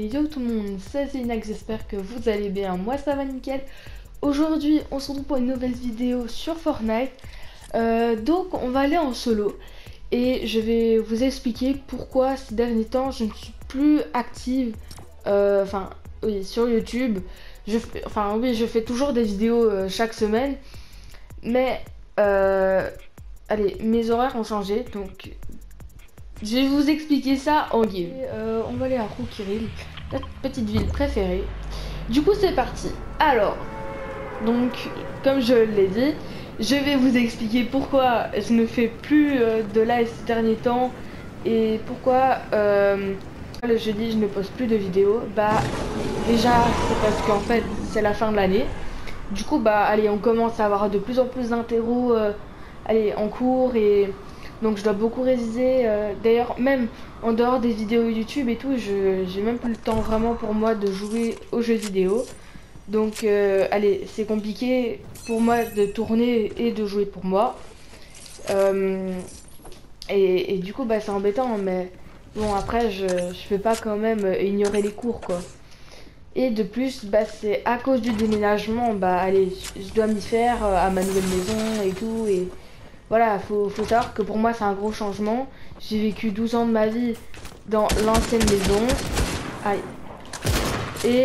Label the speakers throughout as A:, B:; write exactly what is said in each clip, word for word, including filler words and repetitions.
A: Yo tout le monde, c'est Zénax, j'espère que vous allez bien, moi ça va nickel. Aujourd'hui on se retrouve pour une nouvelle vidéo sur Fortnite. Euh, donc on va aller en solo et je vais vous expliquer pourquoi ces derniers temps je ne suis plus active. euh, Enfin oui, sur YouTube. Je fais, enfin oui, je fais toujours des vidéos euh, chaque semaine, mais euh, allez, mes horaires ont changé, donc je vais vous expliquer ça en game. Euh, on va aller à Roukiril, notre petite ville préférée. Du coup, c'est parti. Alors, donc, comme je l'ai dit, je vais vous expliquer pourquoi je ne fais plus euh, de live ces derniers temps et pourquoi euh, le jeudi je ne poste plus de vidéos. Bah, déjà, c'est parce qu'en fait, c'est la fin de l'année. Du coup, bah, allez, on commence à avoir de plus en plus d'interros, euh, allez, en cours et donc je dois beaucoup réviser. Euh, D'ailleurs, même en dehors des vidéos YouTube et tout, je j'ai même plus le temps vraiment pour moi de jouer aux jeux vidéo. Donc, euh, allez, c'est compliqué pour moi de tourner et de jouer pour moi. Euh, et, et du coup, bah, c'est embêtant, mais bon, après, je, je peux pas quand même ignorer les cours, quoi. Et de plus, bah, c'est à cause du déménagement, bah, allez, je dois m'y faire euh, à ma nouvelle maison et tout. Et voilà, faut, faut savoir que pour moi, c'est un gros changement. J'ai vécu douze ans de ma vie dans l'ancienne maison. Aïe. Et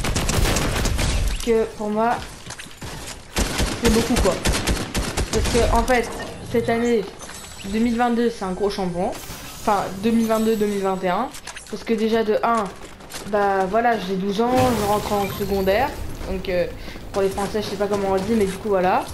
A: que pour moi, c'est beaucoup, quoi. Parce que, en fait, cette année deux mille vingt-deux, c'est un gros changement. Enfin, deux mille vingt-deux deux mille vingt et un. Parce que déjà, de un, bah voilà, j'ai douze ans, je rentre en secondaire. Donc, euh, pour les Français, je sais pas comment on le dit, mais du coup, voilà.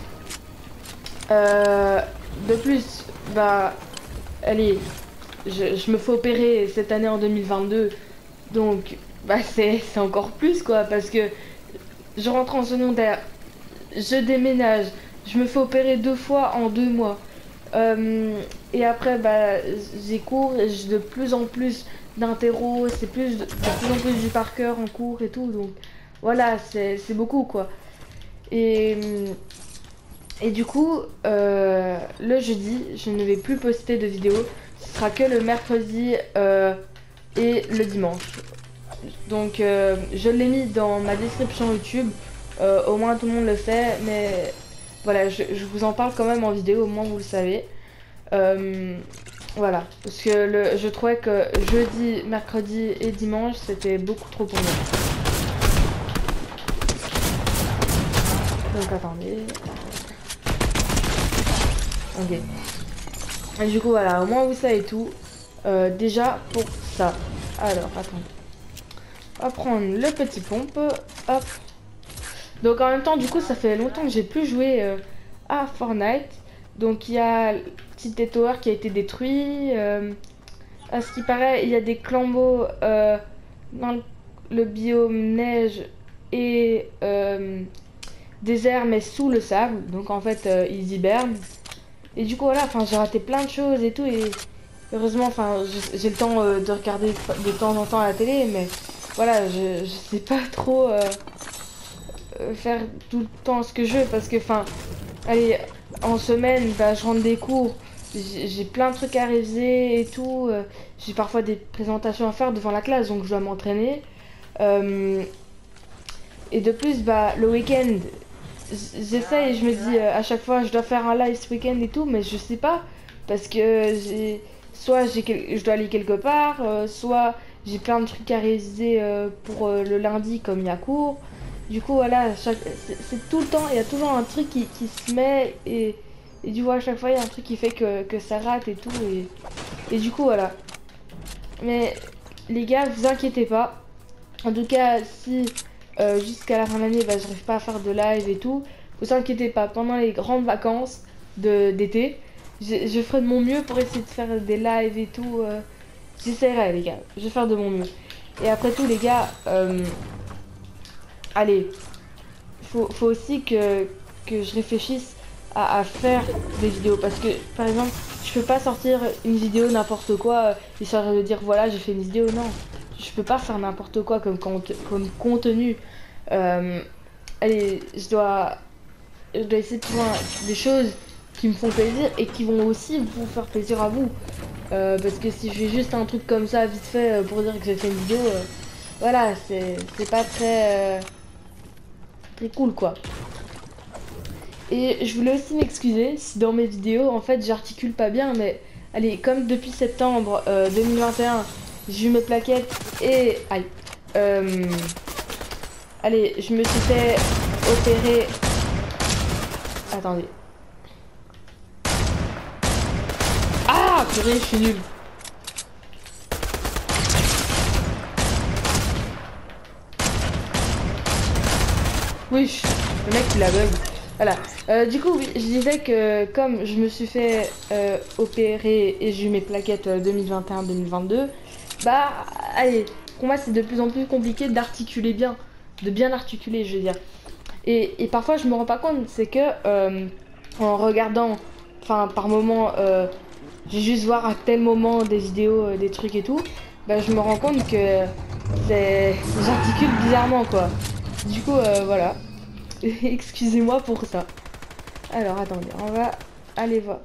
A: Euh, de plus, bah, allez, je, je me fais opérer cette année en deux mille vingt-deux. Donc, bah, c'est encore plus, quoi. Parce que je rentre en secondaire, je déménage, je me fais opérer deux fois en deux mois. Euh, et après, bah, j'ai cours et j'ai de plus en plus d'interros, c'est plus de, de plus en plus du par cœur en cours et tout. Donc voilà, c'est beaucoup, quoi. Et, et du coup, euh, le jeudi, je ne vais plus poster de vidéos. Ce sera que le mercredi euh, et le dimanche. Donc euh, je l'ai mis dans ma description YouTube. Euh, au moins tout le monde le sait, mais voilà, je, je vous en parle quand même en vidéo, au moins vous le savez. Euh, voilà, parce que le, je trouvais que jeudi, mercredi et dimanche, c'était beaucoup trop pour moi. Donc attendez. Ok. Et du coup voilà, au moins vous savez tout. Euh, déjà pour ça. Alors attendez. On va prendre le petit pompe. Hop. Donc en même temps, du coup, ça fait longtemps que j'ai plus joué euh, à Fortnite. Donc il y a le petit tower qui a été détruit. Euh, à ce qui paraît, il y a des clambeaux euh, dans le, le biome neige et euh, désert, mais sous le sable. Donc en fait, euh, ils hibernent. Et du coup, voilà, enfin, j'ai raté plein de choses et tout. Et heureusement, enfin, j'ai le temps euh, de regarder de temps en temps à la télé, mais voilà, je, je sais pas trop euh, faire tout le temps ce que je veux parce que, enfin, allez, en semaine, bah, je rentre des cours, j'ai plein de trucs à réviser et tout. Euh, j'ai parfois des présentations à faire devant la classe, donc je dois m'entraîner. Euh, et de plus, bah, le week-end, j'essaie et je me dis euh, à chaque fois, je dois faire un live ce week-end et tout, mais je sais pas parce que j'ai soit j'ai je dois aller quelque part, euh, soit j'ai plein de trucs à réviser euh, pour euh, le lundi comme il y a cours. Du coup voilà, c'est tout le temps, il y a toujours un truc qui, qui se met et, et du coup à chaque fois il y a un truc qui fait que, que ça rate et tout et, et du coup voilà. Mais les gars, vous inquiétez pas. En tout cas, si euh, jusqu'à la fin de l'année, bah, j'arrive pas à faire de live et tout, vous inquiétez pas. Pendant les grandes vacances de d'été, je, je ferai de mon mieux pour essayer de faire des lives et tout. Euh, J'essaierai les gars, je vais faire de mon mieux. Et après tout les gars, euh, allez, faut, faut aussi que, que je réfléchisse à, à faire des vidéos. Parce que, par exemple, je peux pas sortir une vidéo n'importe quoi, euh, histoire de dire, voilà, j'ai fait une vidéo. Non, je peux pas faire n'importe quoi comme, comme contenu. Euh, allez, je dois, je dois essayer de trouver des choses qui me font plaisir et qui vont aussi vous faire plaisir à vous. Euh, parce que si je fais juste un truc comme ça, vite fait, pour dire que j'ai fait une vidéo... Euh, voilà, c'est pas très, euh, très cool quoi. Et je voulais aussi m'excuser si dans mes vidéos, en fait, j'articule pas bien, mais allez, comme depuis septembre euh, deux mille vingt et un, j'ai eu mes plaquettes et... Aïe. Euh, allez, je me suis fait opérer... Attendez. Ah, purée, je suis nulle. Oui, le mec il a bug. Voilà. Euh, du coup, oui, je disais que comme je me suis fait euh, opérer et j'ai eu mes plaquettes euh, deux mille vingt et un deux mille vingt-deux, bah, allez, pour moi c'est de plus en plus compliqué d'articuler bien, de bien articuler, je veux dire. Et, et parfois je me rends pas compte, c'est que euh, en regardant, enfin par moment, euh, j'ai juste voir à tel moment des vidéos, euh, des trucs et tout, bah je me rends compte que c'est, j'articule bizarrement quoi. Du coup, euh, voilà. Excusez-moi pour ça. Alors, attendez, on va aller voir.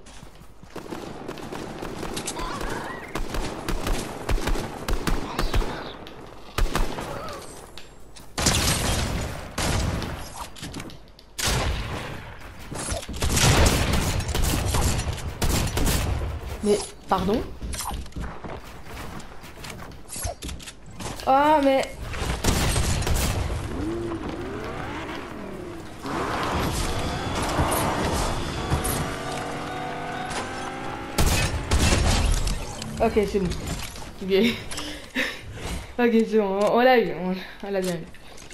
A: Mais, pardon? Ah, mais... Ok, c'est bon. Ok. Ok, c'est bon, on, on l'a eu, on, on l'a bien eu.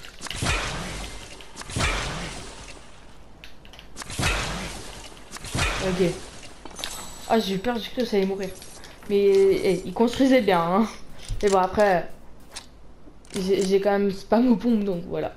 A: Ok. Ah, j'ai eu peur, j'ai cru que ça allait mourir. Mais eh, il construisait bien, hein. Et bon, après, j'ai quand même spam aux pompes, donc voilà.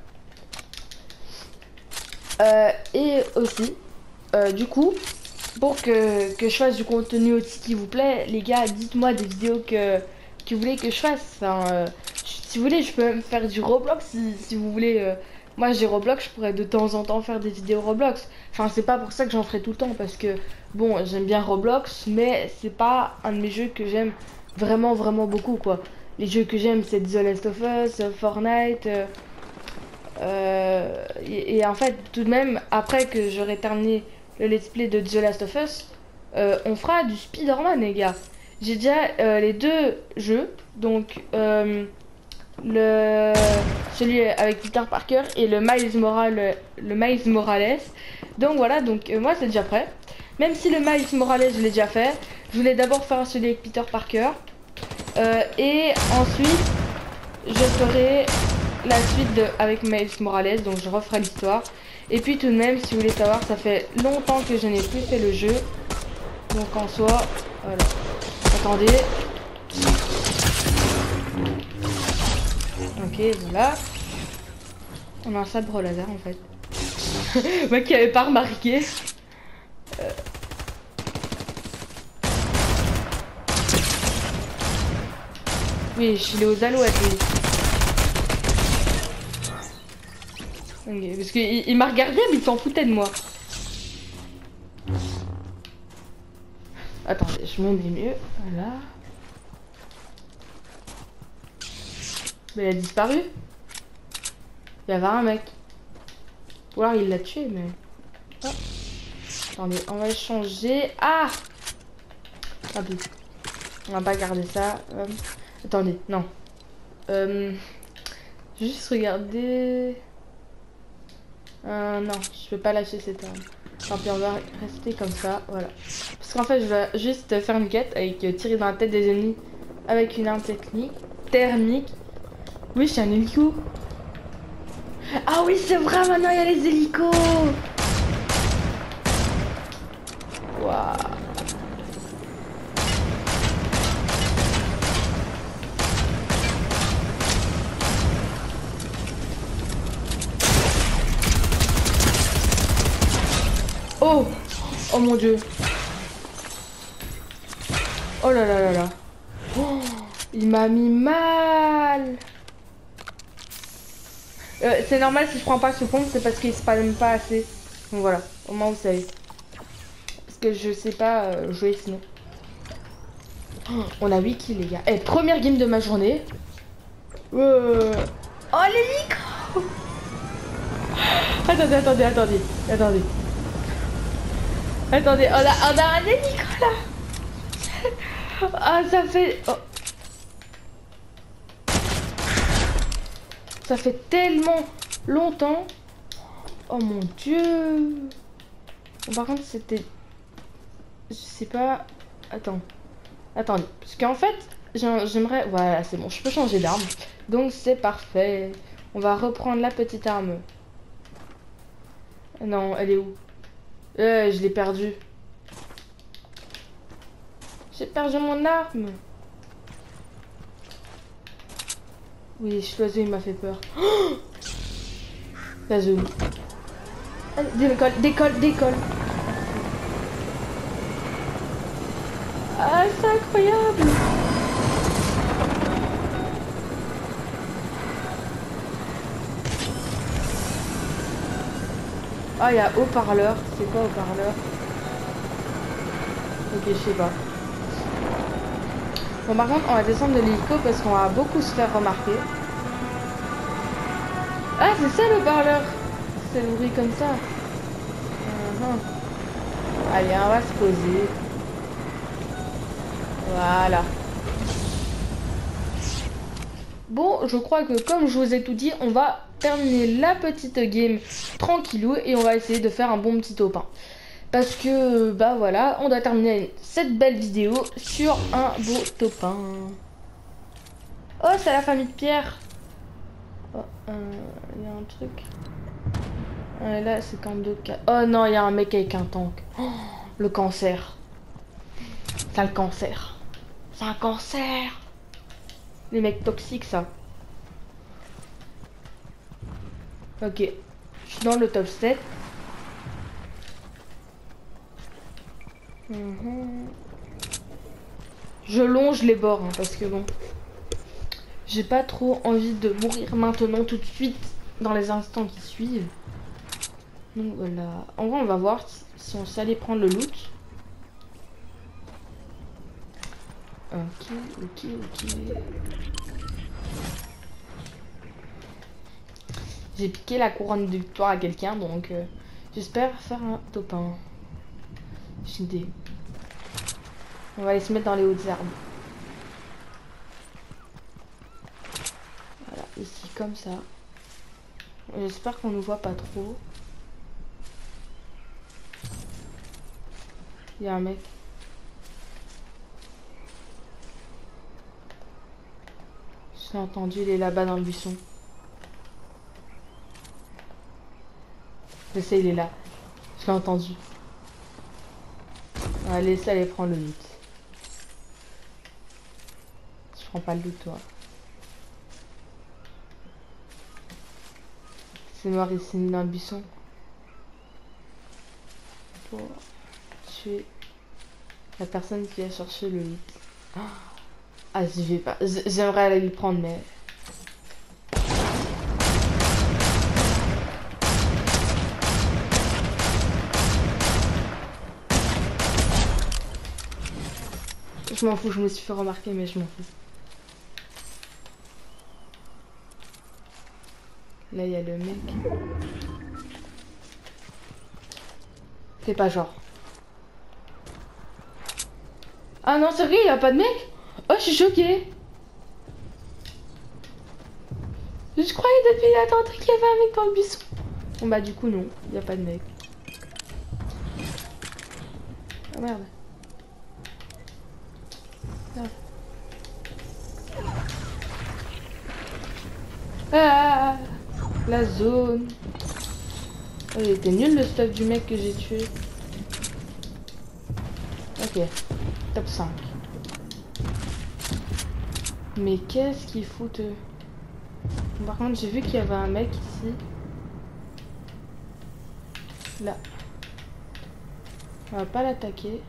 A: Euh, et aussi, euh, du coup, pour que, que je fasse du contenu aussi qui vous plaît, les gars, dites-moi des vidéos que, que vous voulez que je fasse. Enfin, euh, si vous voulez, je peux même faire du Roblox si, si vous voulez. Euh, moi, j'ai Roblox, je pourrais de temps en temps faire des vidéos Roblox. Enfin, c'est pas pour ça que j'en ferai tout le temps parce que, bon, j'aime bien Roblox, mais c'est pas un de mes jeux que j'aime vraiment, vraiment beaucoup, quoi. Les jeux que j'aime, c'est The Last of Us, Fortnite. Euh, euh, et, et en fait, tout de même, après que j'aurai terminé le let's play de The Last of Us, euh, on fera du Spider-Man, les gars. J'ai déjà euh, les deux jeux, donc euh, le celui avec Peter Parker et le Miles Morales, le Miles Morales. Donc voilà, donc euh, moi c'est déjà prêt. Même si le Miles Morales je l'ai déjà fait, je voulais d'abord faire celui avec Peter Parker euh, et ensuite je ferai la suite de, avec Miles Morales, donc je referai l'histoire. Et puis tout de même, si vous voulez savoir, ça fait longtemps que je n'ai plus fait le jeu. Donc en soi, voilà. Attendez. Ok, voilà. On a un sabre laser en fait. Moi qui avait pas remarqué. Euh... Oui, je suis aux alouettes, oui. Okay, parce qu'il il, il m'a regardé mais il s'en foutait de moi. Attendez, je me mets mieux. Voilà. Mais il a disparu. Il y avait un mec. Ou alors il l'a tué, mais... Oh. Attendez, on va changer. Ah! Tant pis. On va pas garder ça. Euh... Attendez, non. Euh... Juste regarder... Euh, non, je peux pas lâcher cette arme. Tant pis, on va rester comme ça, voilà. Parce qu'en fait, je vais juste faire une quête avec euh, tirer dans la tête des ennemis avec une arme technique, thermique. Oui, c'est un hélico. Ah oui, c'est vrai, maintenant il y a les hélicos. Waouh. Oh! Oh mon dieu! Oh là là là là! Oh, il m'a mis mal! Euh, c'est normal si je prends pas ce pompe, c'est parce qu'il se palme pas assez. Donc voilà, au moins vous savez. Parce que je sais pas euh, jouer sinon. Oh, on a huit kills les gars. Eh, première game de ma journée. Euh... Oh l'hélico. Attendez, attendez, attendez, attendez. Attendez, on a, on a un hélico là. Ah, ça fait... Oh. Ça fait tellement longtemps. Oh mon dieu. Bon, par contre, c'était... Je sais pas... Attends. Attendez. Parce qu'en fait, j'aimerais... Voilà, c'est bon. Je peux changer d'arme. Donc, c'est parfait. On va reprendre la petite arme. Non, elle est où? Euh, je l'ai perdue. J'ai perdu mon arme. Oui, l'oiseau, il m'a fait peur. Oh, la zone. Allez, décolle, décolle, décolle. Ah, c'est incroyable. Ah, il y a haut-parleur. C'est quoi haut-parleur? Ok, je sais pas. Bon, par contre, on va descendre de l'hélico parce qu'on va beaucoup se faire remarquer. Ah, c'est ça le haut-parleur. C'est le bruit comme ça. Uh-huh. Allez, on va se poser. Voilà. Bon, je crois que comme je vous ai tout dit, on va terminer la petite game tranquillou et on va essayer de faire un bon petit topin. Parce que, bah voilà, on doit terminer cette belle vidéo sur un beau topin. Oh, c'est la famille de Pierre. Oh, il euh, y a un truc. Ah, là, c'est quand deux cas. Oh non, il y a un mec avec un tank. Oh, le cancer. C'est le cancer. C'est un cancer. Les mecs toxiques, ça. Ok. Je suis dans le top sept. Mmh. Je longe les bords, hein, parce que bon... J'ai pas trop envie de mourir maintenant, tout de suite, dans les instants qui suivent. Donc voilà. En vrai, on va voir si on sait aller prendre le loot. Ok, ok, ok. J'ai piqué la couronne de victoire à quelqu'un, donc euh, j'espère faire un topin. J'ai une idée. On va aller se mettre dans les hautes herbes. Voilà, ici comme ça. J'espère qu'on nous voit pas trop. Il y a un mec. J'ai entendu, il est là-bas dans le buisson. Je sais, il est là. Je l'ai entendu. On va laisser aller prendre le loot. Je prends pas le loot, toi. C'est noir ici dans le buisson. Pour tuer la personne qui a cherché le loot. Ah, j'y vais pas. J'aimerais aller le prendre, mais... Je m'en fous, je me suis fait remarquer, mais je m'en fous. Là, il y a le mec. C'est pas genre. Ah non, sérieux, il y a pas de mec? Oh, je suis choquée. Je croyais depuis la tente qu'il y avait un mec dans le buisson. Bon bah du coup non, il n'y a pas de mec. Oh merde. Merde. Ah, la zone. Oh, il était nul le stuff du mec que j'ai tué. Ok, top cinq. Mais qu'est-ce qu'ils foutent? Par contre, j'ai vu qu'il y avait un mec ici. Là. On va pas l'attaquer.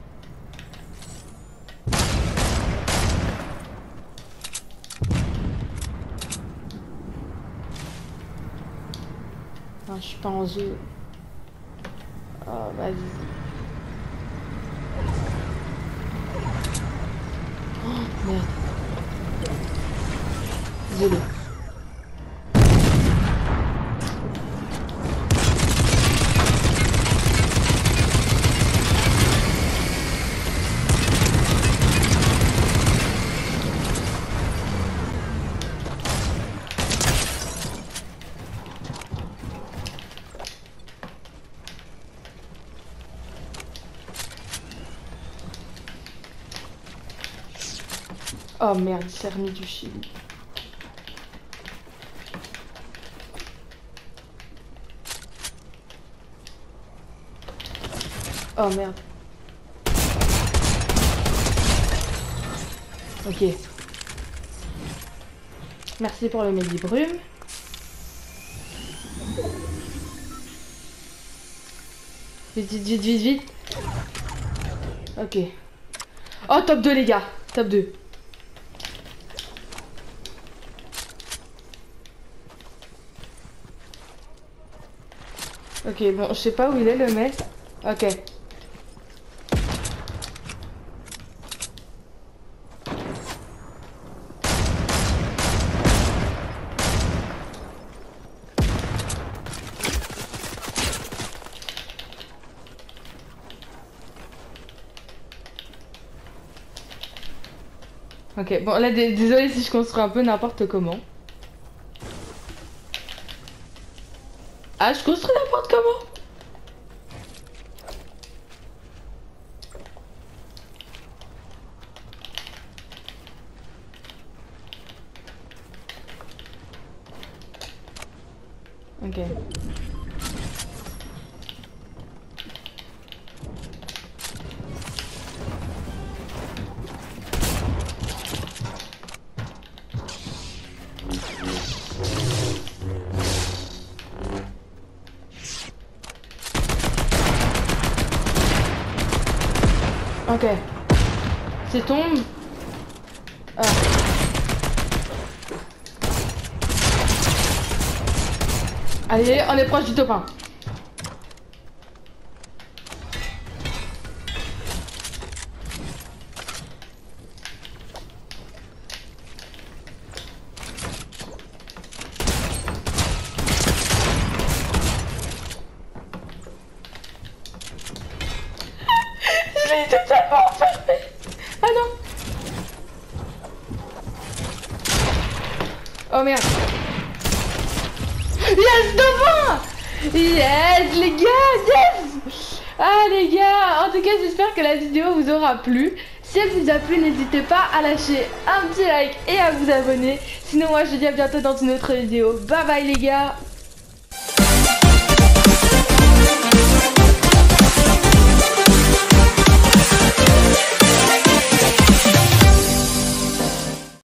A: Non, je suis pas en jeu. Oh, vas-y. Oh, merde. Désolé. Oh merde, il s'est remis du chili. Oh merde. Ok. Merci pour le médi-brume. Vite, vite, vite, vite, vite. Ok. Oh, top deux, les gars. Top deux. Ok, bon, je sais pas où il est, le mec. Ok. Ok, bon, là, désolé si je construis un peu n'importe comment. Ah, je construis n'importe comment. Ok. Ok. C'est tombe. Ah. Allez, on est proche du top un. Je l'ai totalement enfermé. Ah non. Oh merde. Yes, devant. Yes, les gars, yes. Ah les gars, en tout cas j'espère que la vidéo vous aura plu. Si elle vous a plu, n'hésitez pas à lâcher un petit like et à vous abonner. Sinon moi je vous dis à bientôt dans une autre vidéo. Bye bye les gars.